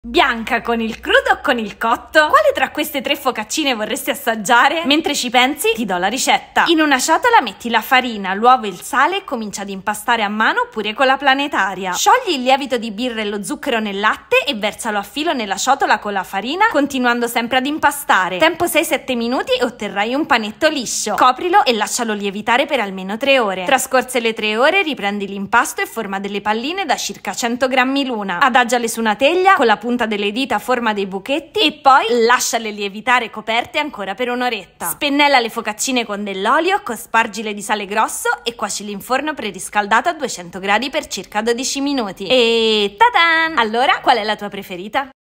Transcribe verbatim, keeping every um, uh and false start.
Bianca con il crudo o con il cotto? Quale tra queste tre focaccine vorresti assaggiare? Mentre ci pensi, ti do la ricetta. In una ciotola metti la farina, l'uovo e il sale e comincia ad impastare a mano oppure con la planetaria. Sciogli il lievito di birra e lo zucchero nel latte e versalo a filo nella ciotola con la farina, continuando sempre ad impastare. Tempo sei sette minuti e otterrai un panetto liscio. Coprilo e lascialo lievitare per almeno tre ore. Trascorse le tre ore, riprendi l'impasto e forma delle palline da circa cento grammi l'una. Adagiale su una teglia con la punta delle dita a forma dei buchetti e poi lasciale lievitare coperte ancora per un'oretta. Spennella le focaccine con dell'olio, cospargile di sale grosso e cuocili in forno preriscaldato a duecento gradi per circa dodici minuti. E ta-dan! Allora, qual è la tua preferita?